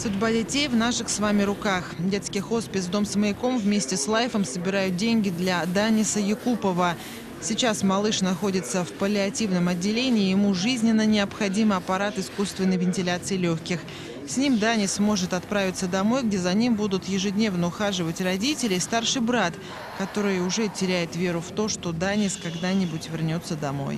Судьба детей в наших с вами руках. Детский хоспис «Дом с маяком» вместе с Лайфом собирают деньги для Даниса Якупова. Сейчас малыш находится в паллиативном отделении, ему жизненно необходим аппарат искусственной вентиляции легких. С ним Данис сможет отправиться домой, где за ним будут ежедневно ухаживать родители и старший брат, который уже теряет веру в то, что Данис когда-нибудь вернется домой.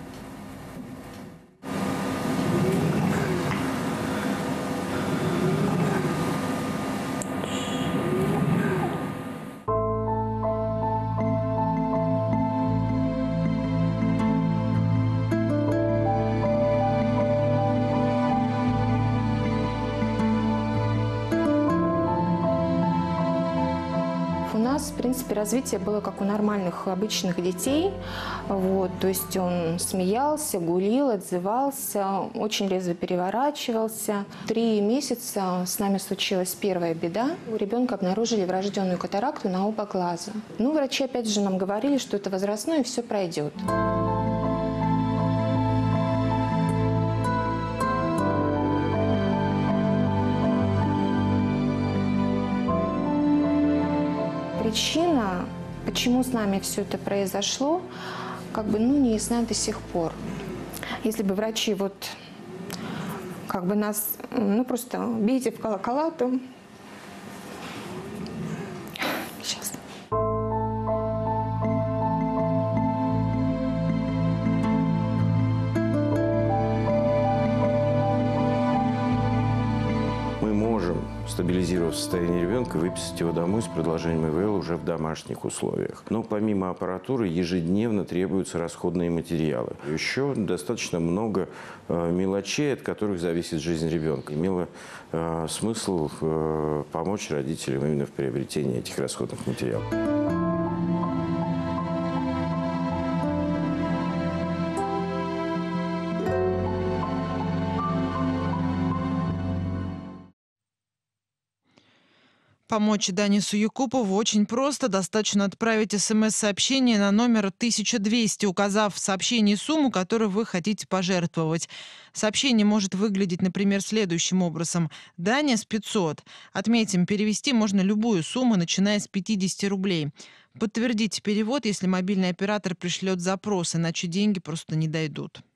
У нас, в принципе, развитие было как у нормальных, обычных детей. Вот, то есть он смеялся, гулил, отзывался, очень резво переворачивался. 3 месяца с нами случилась первая беда. У ребенка обнаружили врожденную катаракту на оба глаза. Ну, врачи опять же нам говорили, что это возрастное и все пройдет. Причина, почему с нами все это произошло, не ясна до сих пор. Если бы врачи нас, просто бейте в колокола, то... Сейчас. Мы можем стабилизировать состояние ребенка и выписать его домой с продолжением ИВЛ уже в домашних условиях. Но помимо аппаратуры ежедневно требуются расходные материалы. Еще достаточно много мелочей, от которых зависит жизнь ребенка. Имело смысл помочь родителям именно в приобретении этих расходных материалов. Помочь Данису Якупову очень просто. Достаточно отправить СМС-сообщение на номер 1200, указав в сообщении сумму, которую вы хотите пожертвовать. Сообщение может выглядеть, например, следующим образом. Данис 500. Отметим, перевести можно любую сумму, начиная с 50 рублей. Подтвердите перевод, если мобильный оператор пришлет запрос, иначе деньги просто не дойдут.